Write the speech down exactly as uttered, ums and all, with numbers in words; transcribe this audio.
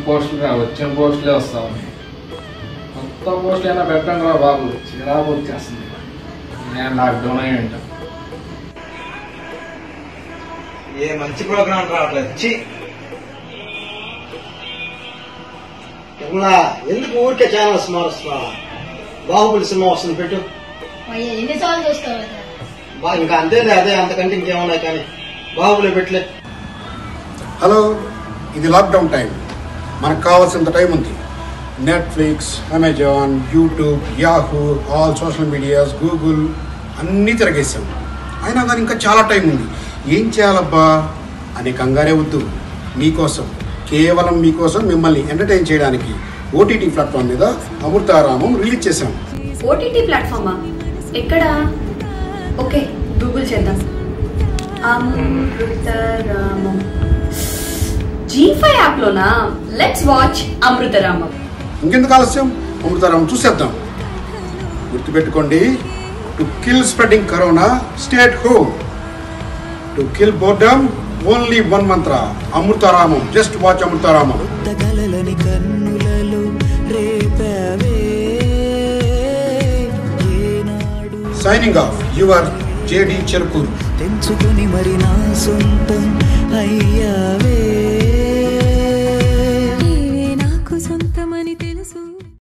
పోస్టులు వచ్చిన పోస్టులే వస్తా ఉన్నాయి. కొత్త పోస్టులు అయినా పెట్టండి రా బాబు, చిరాకు వచ్చేస్తుంది. నేను లాక్డౌన్ అయ్యి ఉంటాను. ఏ మంచి ప్రోగ్రాం రావట్లేదు. ఎందుకు ఊరికే ఛానల్స్ మారుస్తున్నా? బాహుబలి సినిమా వస్తుంది, పెట్టు. ఎన్నిసార్లు చూస్తావు? ఇంకా అంతేలే, అదే అంతకంటే ఇంకేమున్నాయి కానీ బాహుబలి పెట్టలే. హలో, ఇది లాక్డౌన్ టైం. మనకు కావాల్సినంత టైం ఉంది. Netflix, Amazon, YouTube, Yahoo, all social medias, Google అన్నీ తిరగేసాం. అయినా కానీ ఇంకా చాలా టైం ఉంది. ఏం చేయాలబ్బా అని కంగారే వద్దు. మీకోసం, కేవలం మీకోసం, మిమ్మల్ని ఎంటర్టైన్ చేయడానికి ఓటీటీ ప్లాట్ఫామ్ మీద అమృతారామం రిలీజ్ చేశాం. ఓటీటీ ప్లాట్ఫామా? ఎక్కడ? ఓకే, గూగుల్ చేద్దాం. అమృతరామం జీ ఫైవ్ యాప్ లోనా? Let's watch Amrutharamam. ఇంకెందుకు ఆలస్యం, అమృతారామం చూసేద్దాం. గుర్తుపెట్టుకోండి, to kill spreading corona, stay at home. To kill boredom, only one mantra, Amrutharamam. Just watch Amrutharamam. Signing off, your JD Cherukuru. తెంచుకొని మరి నా సొంతం అయ్యావే.